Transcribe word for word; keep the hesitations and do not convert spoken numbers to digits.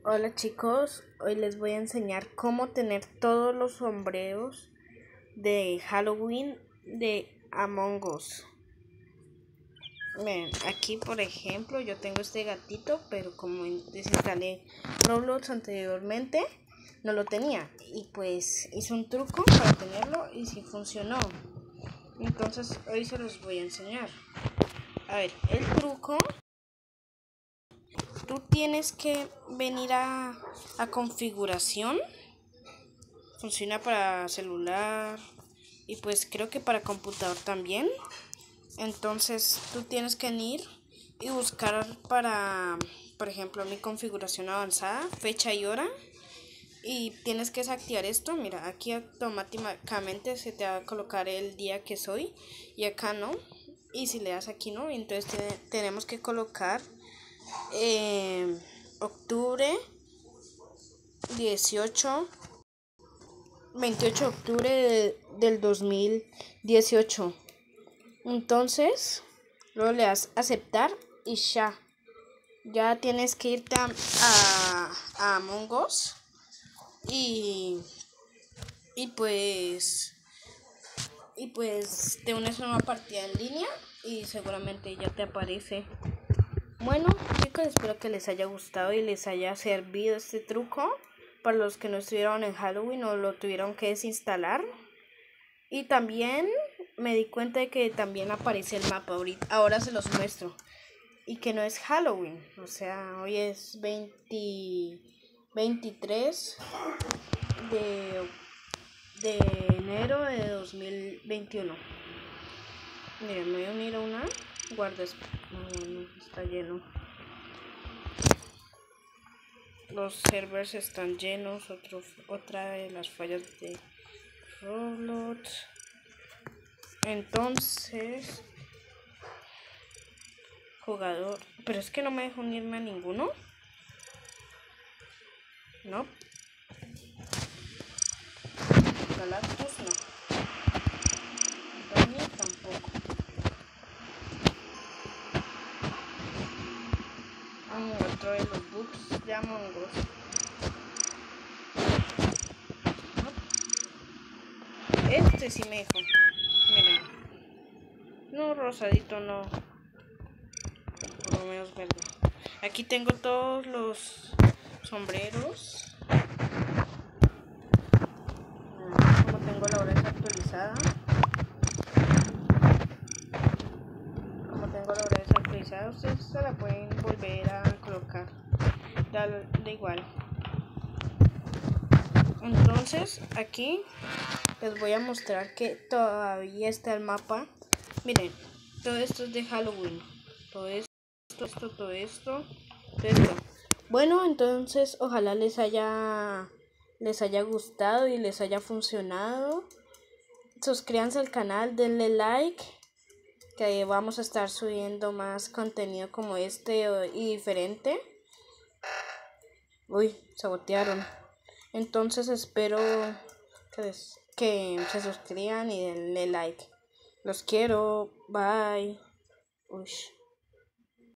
Hola chicos, hoy les voy a enseñar cómo tener todos los sombreros de Halloween de Among Us. Miren, aquí por ejemplo yo tengo este gatito, pero como desinstalé Roblox anteriormente, no lo tenía. Y pues hice un truco para tenerlo y sí funcionó. Entonces hoy se los voy a enseñar. A ver, el truco... Tú tienes que venir a, a configuración. Funciona para celular y pues creo que para computador también. Entonces tú tienes que venir y buscar para, por ejemplo, mi configuración avanzada, fecha y hora. Y tienes que desactivar esto. Mira, aquí automáticamente se te va a colocar el día que soy y acá no. Y si le das aquí no, entonces te, tenemos que colocar eh, octubre dieciocho, veintiocho de octubre de, del dos mil dieciocho. Entonces luego le das aceptar y ya ya tienes que irte a, a, a Among Us y y pues y pues te unes a una partida en línea y seguramente ya te aparece. Bueno chicos, espero que les haya gustado y les haya servido este truco para los que no estuvieron en Halloween o lo tuvieron que desinstalar. Y también me di cuenta de que también aparece el mapa ahorita. Ahora se los muestro. Y que no es Halloween. O sea, hoy es veinte, veintitrés de, de enero de dos mil veintiuno. Miren, me voy a unir a una guarda. No, no, está lleno. Los servers están llenos. Otro, otra de las fallas de Roblox. Entonces, jugador, pero es que no me dejo unirme a ninguno. No. Galactus no. Dani tampoco. Ah, otro de los bugs de Among Us. No. Este sí me dejó. Mira. No, rosadito no. Por lo menos verde. Aquí tengo todos los sombreros. Como tengo la hora desactualizada. Como tengo la hora desactualizada, ustedes se la pueden volver a colocar. Da, da igual. Entonces aquí les voy a mostrar que todavía está el mapa. Miren, todo esto es de Halloween. Todo esto, esto, todo esto, todo esto. Bueno, entonces ojalá les haya les haya gustado y les haya funcionado. Suscríbanse al canal, denle like, que vamos a estar subiendo más contenido como este y diferente. Uy, sabotearon. Entonces espero que, que se suscriban y denle like. Los quiero. Bye. Uy.